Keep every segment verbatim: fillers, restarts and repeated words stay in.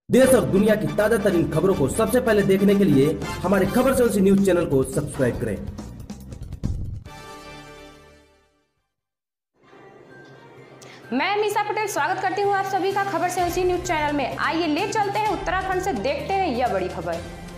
देश और दुनिया की ताजा तरीन खबरों को सबसे पहले देखने के लिए हमारे खबर से न्यूज चैनल को सब्सक्राइब करें। मैं मीसा पटेल स्वागत करती हूं आप सभी का खबर से उसी न्यूज चैनल में। आइए ले चलते हैं उत्तराखंड से, देखते हैं यह बड़ी खबर।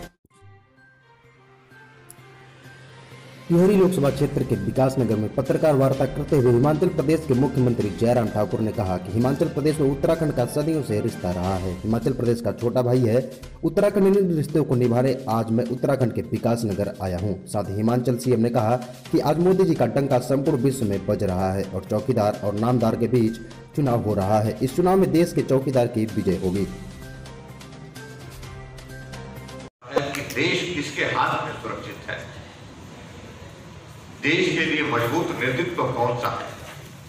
टिहरी लोकसभा क्षेत्र के विकास नगर में पत्रकार वार्ता करते हुए हिमाचल प्रदेश के मुख्यमंत्री जयराम ठाकुर ने कहा कि हिमाचल प्रदेश में उत्तराखंड का सदियों से रिश्ता रहा है। हिमाचल प्रदेश का छोटा भाई है। उत्तराखंड इन रिश्तों को निभाने आज मैं उत्तराखंड के विकास नगर आया हूं। साथ ही हिमाचल सीएम ने कहा कि आज मोदी जी का डंका संपूर्ण विश्व में बज रहा है और चौकीदार और नामदार के बीच चुनाव हो रहा है। इस चुनाव में देश के चौकीदार की विजय होगी। देश किसके हाथ में सुरक्षित है, देश के लिए मजबूत नेतृत्व कौन सा है,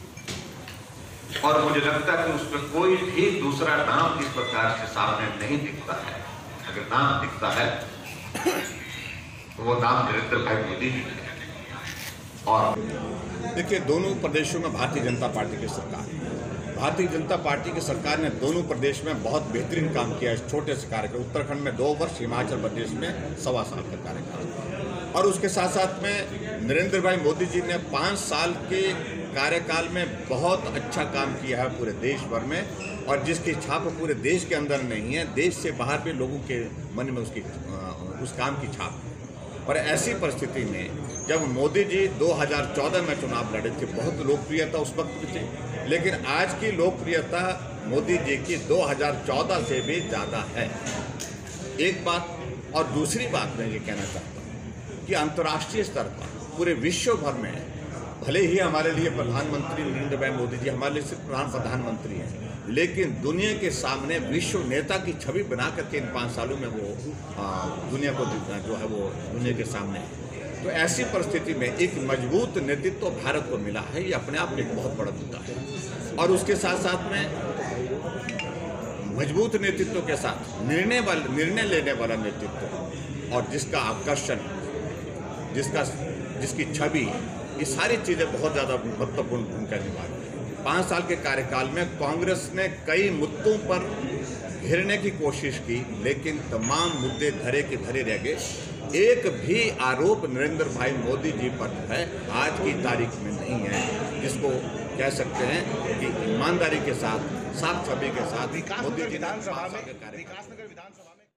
और मुझे लगता है कि उसमें कोई भी दूसरा नाम इस प्रकार से सामने नहीं दिखता है। अगर नाम दिखता है तो वो नाम नरेंद्र भाई मोदी जी है। और देखिए, दोनों प्रदेशों में भारतीय जनता पार्टी की सरकार है। भारतीय जनता पार्टी की सरकार ने दोनों प्रदेश में बहुत बेहतरीन काम किया। इस छोटे से कार्यकाल, उत्तराखंड में दो वर्ष, हिमाचल प्रदेश में सवा साल का कार्यकाल, और उसके साथ साथ में नरेंद्र भाई मोदी जी ने पाँच साल के कार्यकाल में बहुत अच्छा काम किया है पूरे देश भर में, और जिसकी छाप पूरे देश के अंदर नहीं है, देश से बाहर भी लोगों के मन में उसकी उस काम की छाप है। और ऐसी परिस्थिति में जब मोदी जी दो हज़ार चौदह में चुनाव लड़े थे, बहुत लोकप्रियता उस वक्त भी थी, लेकिन आज की लोकप्रियता मोदी जी की दो हज़ार चौदह से भी ज़्यादा है। एक बात, और दूसरी बात मैं ये कहना चाहता हूँ कि अंतर्राष्ट्रीय स्तर पर पूरे विश्व भर में, भले ही हमारे लिए प्रधानमंत्री नरेंद्र भाई मोदी जी हमारे लिए सिर्फ प्रधान प्रधानमंत्री हैं, लेकिन दुनिया के सामने विश्व नेता की छवि बना करके इन पाँच सालों में वो आ, दुनिया को जो है वो दुनिया के सामने है। तो ऐसी परिस्थिति में एक मजबूत नेतृत्व तो भारत को मिला है, ये अपने आप में एक बहुत बड़ा मुद्दा है। और उसके साथ साथ में मजबूत नेतृत्व के साथ निर्णय वाले निर्णय लेने वाला नेतृत्व, और जिसका आकर्षण, जिसका जिसकी छवि, ये सारी चीज़ें बहुत ज़्यादा महत्वपूर्ण भूमिका निभा रही है। पाँच साल के कार्यकाल में कांग्रेस ने कई मुद्दों पर घेरने की कोशिश की, लेकिन तमाम मुद्दे धरे के धरे रह गए। एक भी आरोप नरेंद्र भाई मोदी जी पर है आज की तारीख में नहीं है, जिसको कह सकते हैं कि ईमानदारी के साथ, साफ छवि के साथ मोदी जी ने